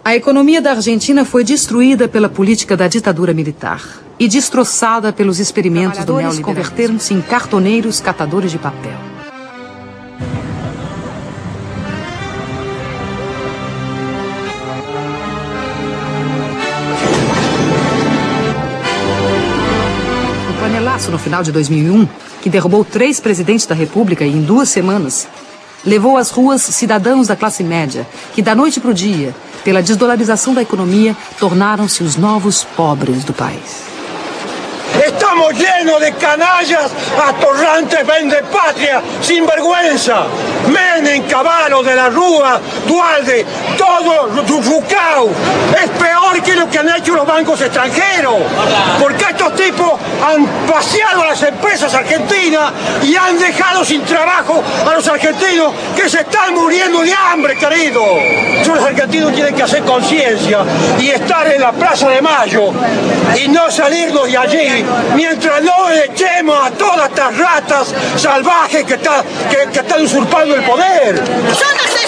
A economia da Argentina foi destruída pela política da ditadura militar e destroçada pelos experimentos do neoliberalismo. Converteram-se em cartoneiros catadores de papel. O panelaço no final de 2001, que derrubou 3 presidentes da República em 2 semanas, levou às ruas cidadãos da classe média, que da noite para o dia, pela desdolarização da economia, tornaram-se os novos pobres do país. Estamos llenos de canallas, atorrantes, vendepatria, sinvergüenza. Menem, Cavallo, de la Rúa, Dualde, todo Rucao. Es peor que lo que han hecho los bancos extranjeros. Porque estos tipos han vaciado a las empresas argentinas y han dejado sin trabajo a los argentinos que se están muriendo de hambre, querido. Los argentinos tienen que hacer conciencia y estar en la Plaza de Mayo y no salirnos de allí mientras no echemos a todas estas ratas salvajes que están usurpando el poder.